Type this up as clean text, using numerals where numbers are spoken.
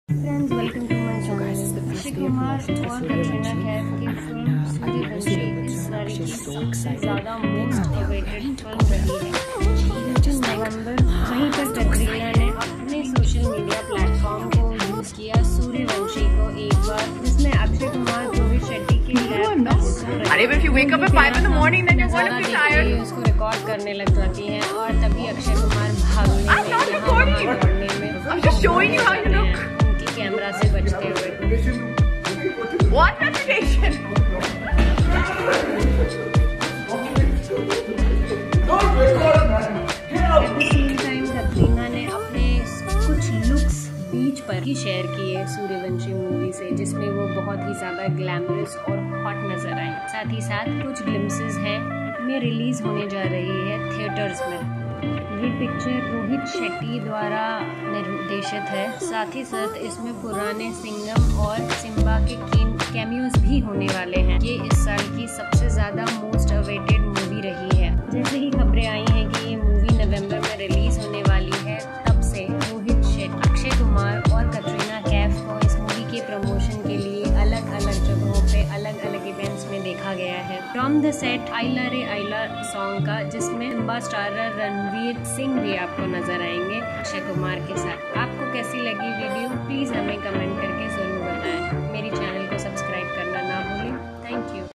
Friends, welcome to my channel. Akshay Kumar और कटरीना कैफ की film Suryavanshi इस साल की सबसे ज़्यादा मोस्ट अवेटेड फिल्म रही है। 25 नवंबर वहीं पर कटरीना ने अपने सोशल मीडिया प्लेटफॉर्म को यूज़ किया सूर्यवंशी को एक बार, जिसमें अक्षय कुमार रोहित शेट्टी के उसको रिकॉर्ड करने लग जाती हैं और तभी अक्षय कुमार भागने में कैमरा से बचते हुए। What reputation? कटरीना ने अपने कुछ लुक्स बीच पर ही शेयर किए सूर्यवंशी मूवी से, जिसमें वो बहुत ही ज्यादा ग्लैमरस और हॉट नजर आई। साथ ही साथ कुछ ग्लिम्सेस हैं में रिलीज होने जा रही है थिएटर्स में। ये पिक्चर रोहित शेट्टी द्वारा निर्देशित है। साथ ही साथ इसमें पुराने सिंघम और सिम्बा के कैमियोज भी होने वाले हैं। ये इस साल की सबसे ज़्यादा मोस्ट अवेटेड मूवी रही है। जैसे ही खबरें आई हैं कि ये मूवी नवंबर में रिलीज होने वाली है, तब से रोहित शेट्टी, अक्षय कुमार और कटरीना कैफ को इस मूवी के प्रमोशन के लिए अलग अलग जगहों पे अलग अलग इवेंट्स में देखा गया है। फ्रॉम द सेट आइला रे आइला सॉन्ग का, जिसमें सिम्बा स्टारर रणवीर सिंह भी आपको नजर आएंगे अक्षय कुमार के साथ। आपको कैसी लगी वीडियो, प्लीज हमें कमेंट करके जरूर बताएं। मेरी चैनल को सब्सक्राइब करना ना भूलें। Thank you.